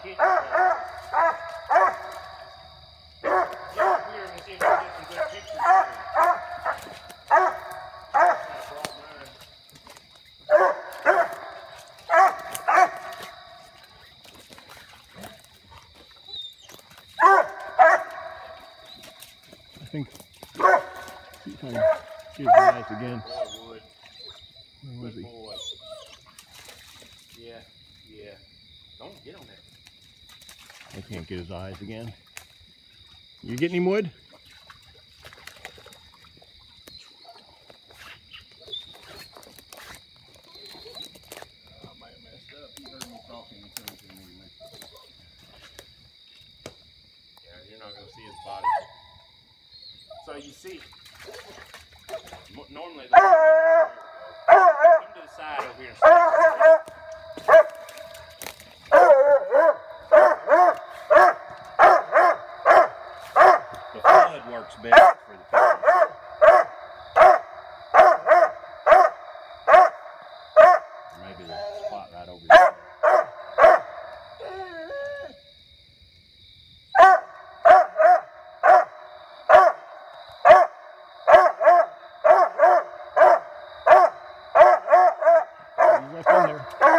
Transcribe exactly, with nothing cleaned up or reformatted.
kick. Get up here and see if we can get some good pictures of him. I think, see if I can see his eyes again. Where was he? Boy. Yeah, yeah. Don't get on that. I can't get his eyes again. You getting him, Wood? I might have messed up. He heard me talking and couldn't see me. Yeah, you're not going to see his body. So you see, normally they come to the side over here. The flood works best for the pictures. Maybe the spot right over there. He's right in there.